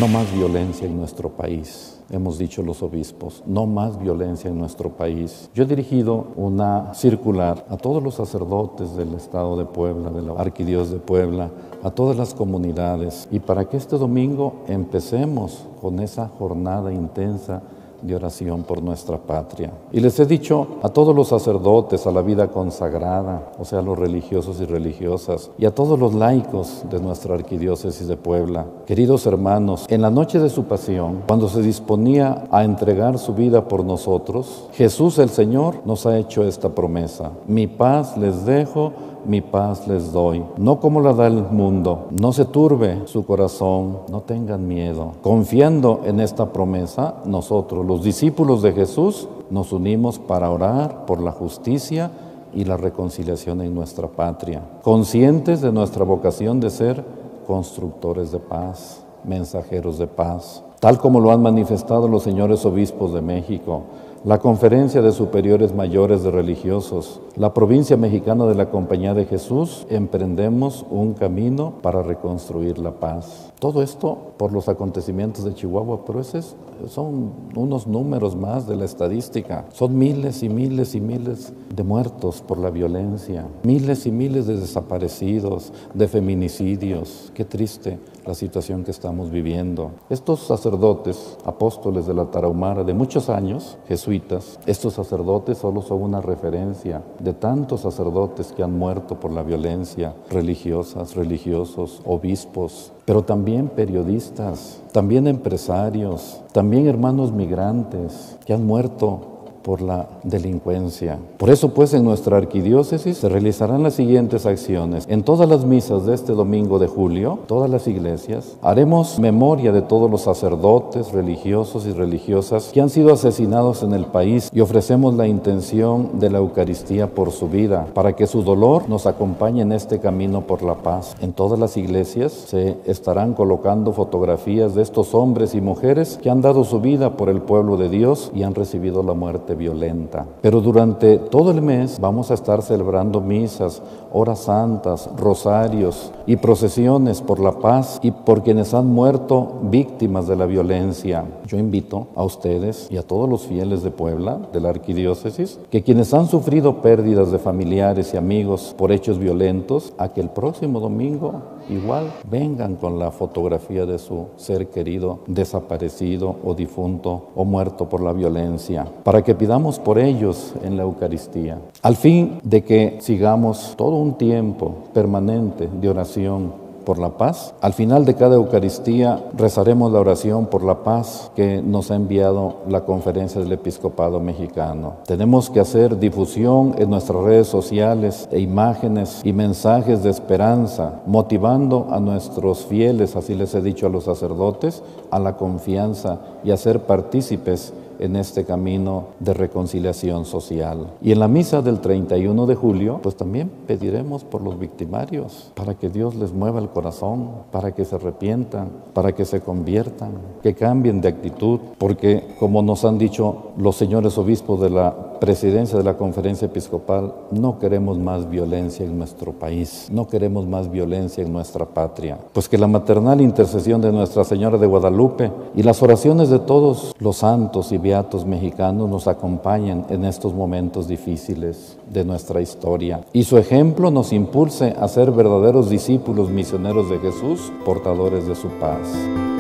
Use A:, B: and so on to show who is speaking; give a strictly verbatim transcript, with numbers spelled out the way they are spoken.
A: No más violencia en nuestro país. Hemos dicho los obispos, no más violencia en nuestro país. Yo he dirigido una circular a todos los sacerdotes del Estado de Puebla, de la Arquidiócesis de Puebla, a todas las comunidades, y para que este domingo empecemos con esa jornada intensa de oración por nuestra patria. Y les he dicho a todos los sacerdotes, a la vida consagrada, o sea, a los religiosos y religiosas, y a todos los laicos de nuestra Arquidiócesis de Puebla: queridos hermanos, en la noche de su pasión, cuando se disponía a entregar su vida por nosotros, Jesús el Señor nos ha hecho esta promesa: mi paz les dejo, mi paz les doy, no como la da el mundo. No se turbe su corazón, no tengan miedo. Confiando en esta promesa, nosotros, los discípulos de Jesús, nos unimos para orar por la justicia y la reconciliación en nuestra patria, conscientes de nuestra vocación de ser constructores de paz, mensajeros de paz, tal como lo han manifestado los señores obispos de México, la Conferencia de Superiores Mayores de Religiosos, la provincia mexicana de la Compañía de Jesús. Emprendemos un camino para reconstruir la paz. Todo esto por los acontecimientos de Chihuahua, pero esos son unos números más de la estadística. Son miles y miles y miles de muertos por la violencia, miles y miles de desaparecidos, de feminicidios. Qué triste la situación que estamos viviendo. Estos sacerdotes, apóstoles de la Tarahumara de muchos años, jesuitas, estos sacerdotes solo son una referencia de tantos sacerdotes que han muerto por la violencia, religiosas, religiosos, obispos, pero también periodistas, también empresarios, también hermanos migrantes que han muerto por la delincuencia. Por eso, pues, en nuestra arquidiócesis se realizarán las siguientes acciones. En todas las misas de este domingo de julio, todas las iglesias, haremos memoria de todos los sacerdotes, religiosos y religiosas que han sido asesinados en el país, y ofrecemos la intención de la Eucaristía por su vida, para que su dolor nos acompañe en este camino por la paz. En todas las iglesias se estarán colocando fotografías de estos hombres y mujeres que han dado su vida por el pueblo de Dios y han recibido la muerte violenta. Pero durante todo el mes vamos a estar celebrando misas, horas santas, rosarios y procesiones por la paz y por quienes han muerto víctimas de la violencia. Yo invito a ustedes y a todos los fieles de Puebla, de la arquidiócesis, que quienes han sufrido pérdidas de familiares y amigos por hechos violentos, a que el próximo domingo igual vengan con la fotografía de su ser querido desaparecido o difunto o muerto por la violencia, para que pidamos por ellos en la Eucaristía, al fin de que sigamos todo un tiempo permanente de oración por la paz. Al final de cada Eucaristía rezaremos la oración por la paz que nos ha enviado la Conferencia del Episcopado Mexicano. Tenemos que hacer difusión en nuestras redes sociales e imágenes y mensajes de esperanza, motivando a nuestros fieles, así les he dicho a los sacerdotes, a la confianza y a ser partícipes en este camino de reconciliación social. Y en la misa del treinta y uno de julio, pues también pediremos por los victimarios, para que Dios les mueva el corazón, para que se arrepientan, para que se conviertan, que cambien de actitud, porque como nos han dicho los señores obispos de la presidencia de la Conferencia Episcopal, no queremos más violencia en nuestro país, no queremos más violencia en nuestra patria. Pues que la maternal intercesión de Nuestra Señora de Guadalupe y las oraciones de todos los santos y beatos mexicanos nos acompañen en estos momentos difíciles de nuestra historia, y su ejemplo nos impulse a ser verdaderos discípulos misioneros de Jesús, portadores de su paz.